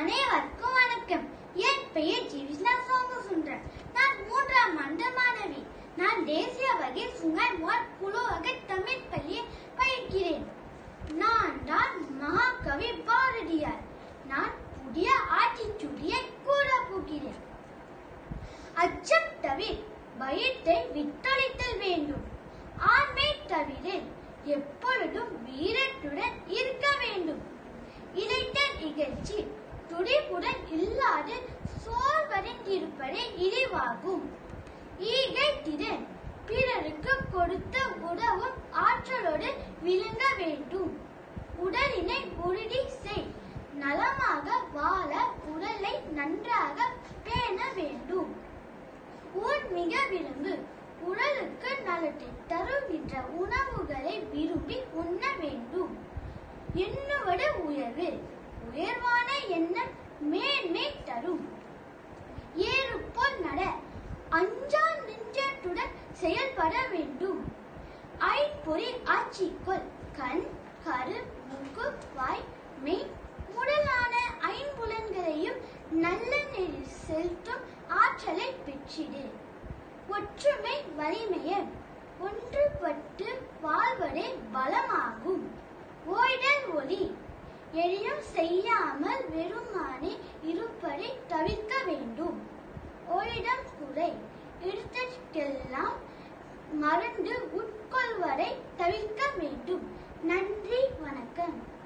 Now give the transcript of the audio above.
அனைவருக்கும் வணக்கம். என் பெயர் ஜிவிஷ்ணா சோமுசுந்தரம். நான் 3ஆம் ஆண்டு மாணவி. நான் தேசிய வகை சுங்காய்மோர் புலோக தமிழ் பள்ளியில் பயில்கிறேன். நான் தான் மகாகவி பாரதியார். நான் புதிய ஆட்சிச்சுடியை கூற போகிறேன். அச்சம் தவிர பயத்தை விட்டொழித்தல் வேண்டும். ஆண்மை தவிர எப்பொழுதும் வீரத்துடன் இருக்க வேண்டும். இளைஞர் இகழ்ச்சி துடிப்புடன் இல்லாது சோர்வடைந்திருப்பதே இழிவாகும். ஈகை திறன் பிறருக்கு கொடுத்து உதவும் ஆற்றலோடு விளங்க வேண்டும். உடலினை உறுதி செய். நலமாக வாழ உடலை நன்றாக பேண வேண்டும். ஊர் மிக விரும்பு. உடலுக்கு நலத்தை தருகின்ற உணவுகளை விரும்பி உண்ண வேண்டும். எண்ணுவது உயர்வு. உயர்வான எண்ணம் மேன்மை தரும். ஏறுபோல் நட. அஞ்சா நெஞ்சத்துடன் செயல்பட வேண்டும். ஐம்பொறி ஆட்சிக்குள் கண், கரு, மூக்கு, வாய், மெய் முதலான ஐம்புலன்களையும் நல்ல நெறி செலுத்தும் ஆற்றலை பெற்றிடு. ஒற்றுமை வலிமையர். ஒன்றுபட்டு வாழ்வதே பலமாகும். ஓய்தல் ஒளி. எதையும் செய்யாமல் வெறுமானே இருப்பதை தவிர்க்க வேண்டும். ஓய்தல் குறை. எடுத்ததற்கெல்லாம் மருந்து உட்கொள்வதை தவிர்க்க வேண்டும். நன்றி, வணக்கம்.